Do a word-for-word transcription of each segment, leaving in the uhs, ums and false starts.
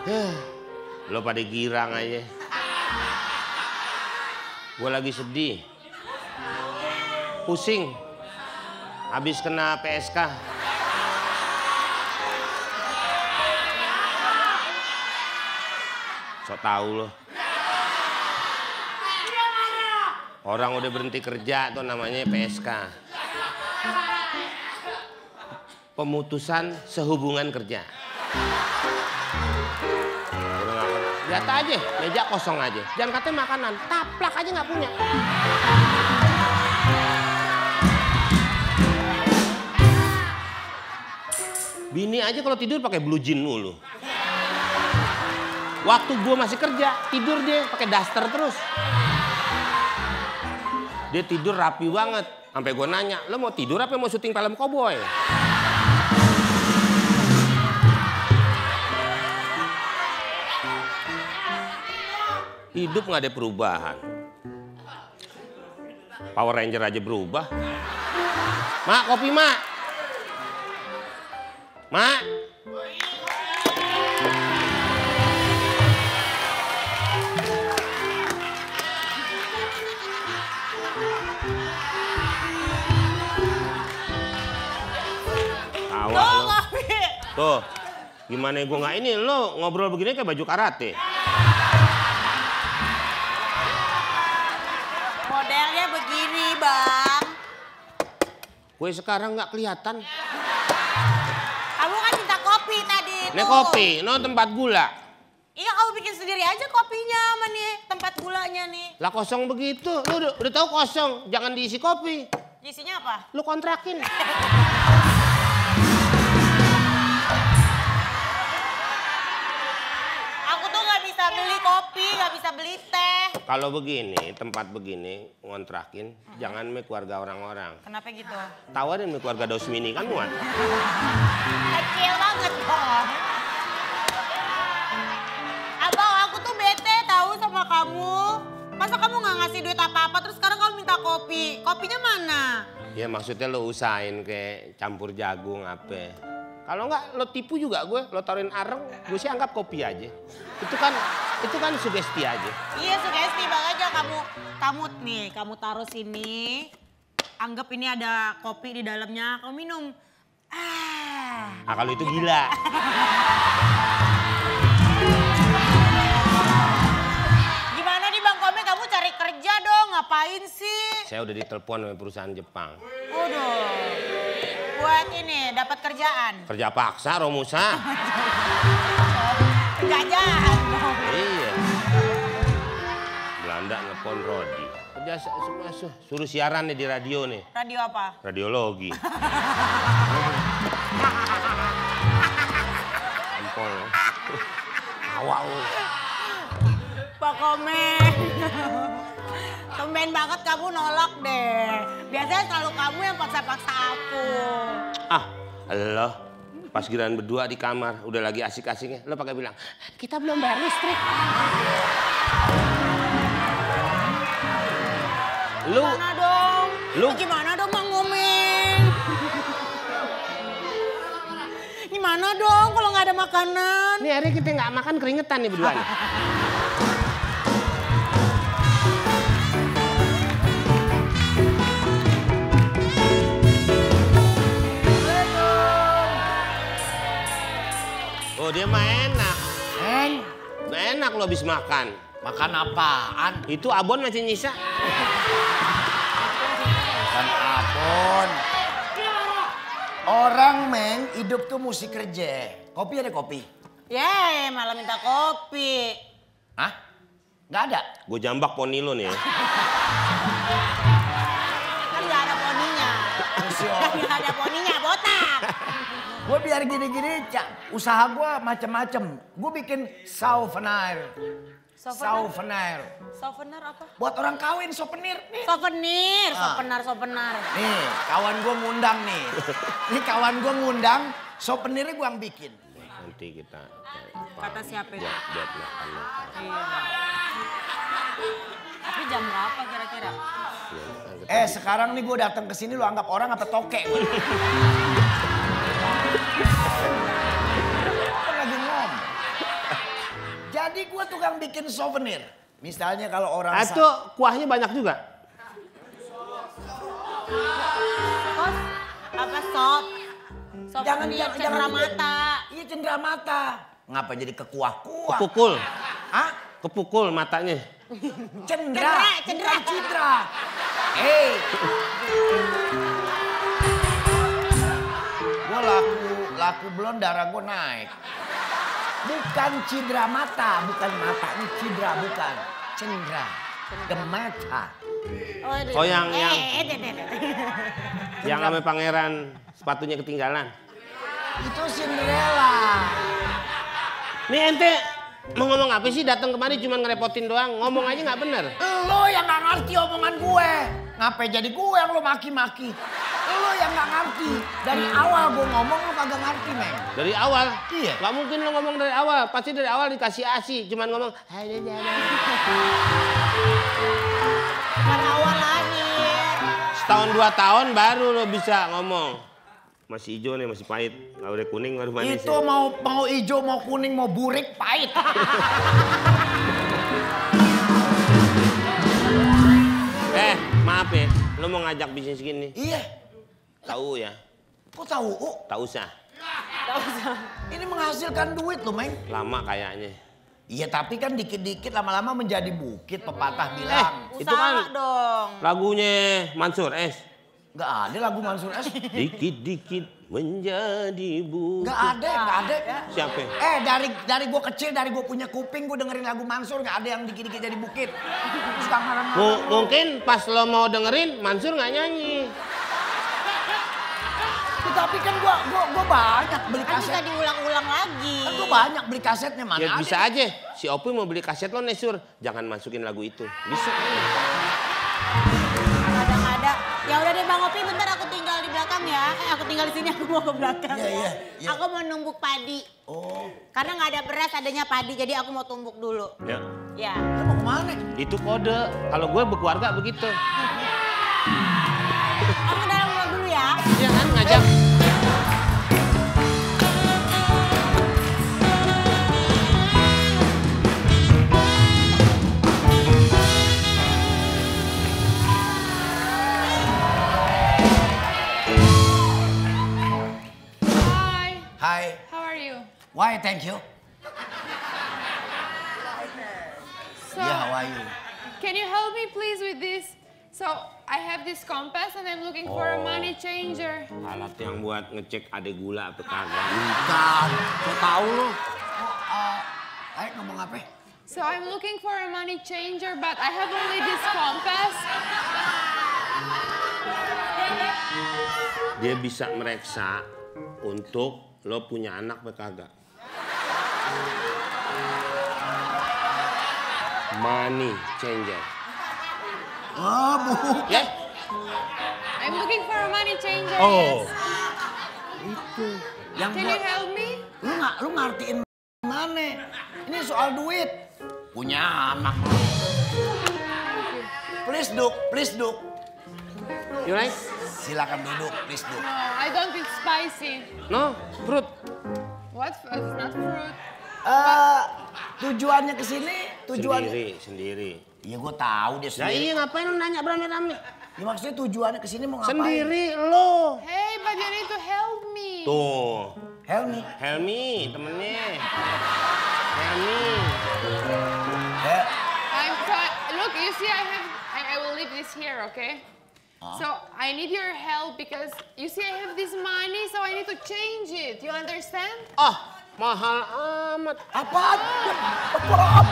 Lo pada girang aja. Gue lagi sedih. Pusing. Habis kena P S K. Sok tahu lo. Orang udah berhenti kerja tuh namanya P S K. Pemutusan sehubungan kerja. Lihat aja, meja kosong aja. Jangan katanya makanan, taplak aja nggak punya. Bini aja kalau tidur pakai blue jean mulu. Waktu gue masih kerja, tidur dia pakai daster terus. Dia tidur rapi banget. Sampai gue nanya, lo mau tidur apa mau syuting film koboi? Hidup nggak ada perubahan. Power Ranger aja berubah. Mak, kopi mak. Mak. Tawa lo. Tuh, gimana gue nggak ini lo ngobrol begini kayak baju karate. Modelnya begini, Bang. Gue sekarang nggak kelihatan. Kamu kan minta kopi tadi itu. Ini kopi, no tempat gula. Iya, kamu bikin sendiri aja kopinya sama nih tempat gulanya nih. Lah kosong begitu, lu udah, udah tahu kosong, jangan diisi kopi. Isinya apa? Lu kontrakin. Aku tuh nggak bisa beli kopi, nggak bisa beli teh. Kalau begini, tempat begini, ngontrakin, uh-huh. Jangan sama keluarga orang-orang. Kenapa gitu? Tawarin sama keluarga Dosmini kan muat. Kecil banget dong. Abang, aku tuh bete tahu sama kamu. Masa kamu nggak ngasih duit apa-apa, terus sekarang kamu minta kopi. Kopinya mana? Ya maksudnya lo usahain kayak campur jagung apa. Kalau nggak lo tipu juga gue, lo taruhin areng, gue sih anggap kopi aja. Itu kan, itu kan sugesti aja. Iya sugesti, bang aja kamu, kamu nih, kamu taruh sini. Anggap ini ada kopi di dalamnya, kamu minum. Ah. Ah kalau itu gila. Gimana nih Bang Komeng, kamu cari kerja dong, ngapain sih? Saya udah ditelepon sama perusahaan Jepang. Waduh, buat ini, dapat kerjaan. Kerja paksa, Romusa. Gak jahat dong. Iya. Belanda ngepon Rodi. Kerja semua suruh siaran nih di radio nih. Radio apa? Radiologi. Ampol. Awal. Pak Komeng. Tumben banget kamu nolak deh. Biasanya selalu kamu yang paksa-paksa aku. Ah, Allah. Pas giliran berdua di kamar, udah lagi asik-asiknya, lo pakai bilang, kita belum bayar listrik. Lu, gimana dong? Lu, gimana dong Bang Komeng? Gimana dong kalau nggak ada makanan? Nih hari kita nggak makan keringetan nih berdua nih. Oh dia mah enak. Eng, enak lo habis makan. Makan apaan? Itu abon masih nyisa. Bukan abon. Orang Meng hidup tuh mesti kerja. Kopi ada kopi? Yeay malah minta kopi. Hah? Nggak ada? Gue jambak poni lo nih ya. Kan nggak ada poninya. Kan nggak ada poninya, botak. Gue biar gini-gini, usaha gue macem-macem. Gue bikin souvenir. Souvenir. Souvenir apa? Buat orang kawin, souvenir. Nih. Souvenir, Ah. souvenir, souvenir. Nih, kawan gue ngundang nih. Nih kawan gue ngundang, souvenirnya gue yang bikin. Nanti kita. Kata siapa itu? Buat, buat makan. Iya. Tapi jam berapa kira-kira? Eh sekarang nih gue datang ke sini, lu anggap orang apa tokek? Kan lagi ngomong. gue tukang bikin souvenir. Misalnya kalau orang... Atau kuahnya banyak juga? Kos, apa sop? Sop Jangan, ini jangan, cendera jangan. mata. Iya cendera mata. Ngapa jadi kekuah-kuah? Kepukul. Hah? Kepukul matanya. Cendera. Cendera, cendera. Bukan Cidra. Hei. Gue laku, laku belum darah gue naik. Bukan cidra mata, bukan mata. Ini cidra, bukan. Cendera. The mata. Oh, yang- eh, yang- eh, eh, eh, eh. Yang namanya pangeran sepatunya ketinggalan. Itu Cinderella. Nih ente mau ngomong apa sih? Datang kemari cuma ngerepotin doang. Ngomong aja nggak bener. Lo yang gak ngerti omongan gue. Ngapain jadi gue yang lo maki-maki? Lo yang gak ngerti. Dari awal gue ngomong lo kagak ngerti, Meng. Dari awal? Iya. Gak mungkin lo ngomong dari awal. Pasti dari awal dikasih asi. Cuman ngomong. "Hai, Dada." Pada awal lahir. Setahun dua tahun baru lo bisa ngomong. Masih hijau nih, masih pahit. Gak udah kuning baru manis. Itu ya. mau mau hijau, mau kuning, mau burik, pahit. Eh, maaf ya. Lo mau ngajak bisnis gini. Iya. Tahu ya? Kok tahu? Oh, Tak usah. Gak usah. ini menghasilkan duit lo, Meng. Lama kayaknya. Iya, tapi kan dikit-dikit lama-lama menjadi bukit, pepatah Eh, bilang. itu Usaha kan dong. lagunya Mansur S. Nggak ada lagu Mansur S. Dikit-dikit menjadi bukit. Nggak ada, nggak ada. Siapa? Eh, dari dari gue kecil, dari gue punya kuping, gue dengerin lagu Mansur, nggak ada yang dikit-dikit jadi bukit. Terus kangen M- mungkin pas lo mau dengerin Mansur nggak nyanyi. Tapi kan gue gua, gua banyak beli Kan bisa kaset. diulang-ulang lagi. Kan gue banyak beli kasetnya, mana Ya ada. bisa aja. Si Opi mau beli kaset lo nih Sur. Jangan masukin lagu itu. Bisa. Kadang-kadang. Ya udah deh Bang Opi, bentar aku tinggal di belakang ya. Eh aku tinggal di sini, aku mau ke belakang. Iya, iya, iya. Aku mau numbuk padi. Oh, Karena nggak ada beras, adanya padi. Jadi aku mau tumbuk dulu. Ya. Ya. lu mau kemana? Itu kode. Kalau gue berkeluarga begitu. Aku dalam dulu dulu ya. Iya kan ngajak. Hi, Hai. how are you? Why, thank you. So, Yeah, how are you? can you help me please with this? So, I have this compass and I'm looking for a money changer. Alat yang buat ngecek ada gula apa kagak. Bukan. Kau tahu lu? Oh, uh, ayo ngomong apa? So, I'm looking for a money changer, but I have only this compass. Dia bisa mereksa untuk lo punya anak apa kagak. Money changer. Oh, bu. Ya? I'm looking for a money changer. Oh. Yes. Itu. Yang Can buat, you help me? lu nggak, lu ngertiin mana? Ini soal duit. Punya anak. Please duk, please duk. You like? Silakan duduk, please duk. No, I don't eat spicy. No, fruit. What? It's not fruit. Eh, tujuannya ke sini, tujuannya. Sendiri, sendiri. Iya, gue tahu dia Nah sendiri. iya ngapain lo nanya berani-berani? Ya, maksudnya tujuannya ke sini mau ngapain? Sendiri lo. Hey, but you need to help me. Tuh, Helmi. Helmi temennya. Helmi. Hel I'm try- look, you see, I have, I, I will leave this here, okay? So I need your help because you see, I have this money, so I need to change it. You understand? Ah, mahal amat. Apaan? Apaan?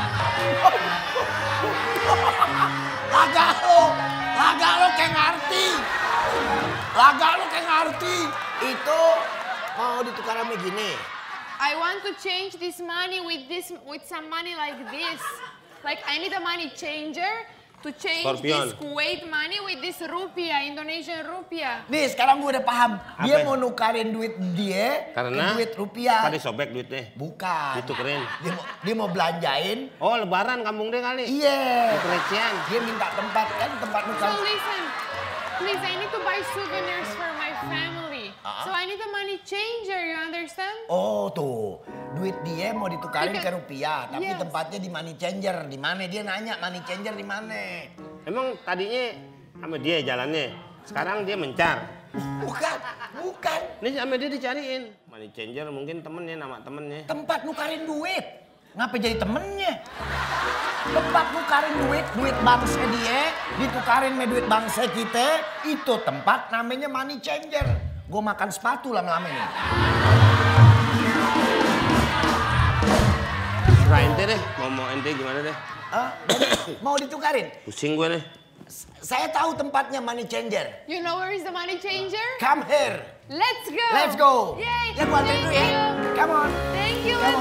Laga lo, laga lo kayak ngerti. Laga lo kayak ngerti. Itu mau ditukar sama gini. I want to change this money with this, with some money like this. Like I need a money changer to change Scorpion. this Kuwait money with this rupiah, Indonesian rupiah. Nih sekarang gue udah paham. Dia Apa? mau nukarin duit dia Karena ke duit rupiah. pada sobek duitnya. Bukan. Itu keren. Dia mau, dia mau belanjain. Oh lebaran kampung dia kali. Iya. Itu recehan. Dia minta tempat kan tempat So nukar. listen, please, I need to buy souvenirs for my family. Ah, So I need a money changer, you understand? Oh tuh, duit dia mau ditukarin ke rupiah, tapi Yes. tempatnya di money changer. Di mana dia nanya money changer di mana? Emang tadinya sama dia jalannya, sekarang dia mencar. Bukan, bukan. Ini sama dia dicariin. Money changer mungkin temennya, nama temennya. Tempat nukarin duit. Ngapa jadi temennya? Tempat nukarin duit, duit bangsa dia ditukarin sama duit bangsa kita, itu tempat namanya money changer. Gue makan sepatu lama-lama ini. Serah ente deh, mau mau ente gimana deh. Hah? Mau ditukarin? Pusing gue nih. Saya tahu tempatnya money changer. You know where is the money changer? Come here. Let's go! Let's go. Yay! Ya, gua anterin Thank dulu ya. you! Come on. Thank you, Come let's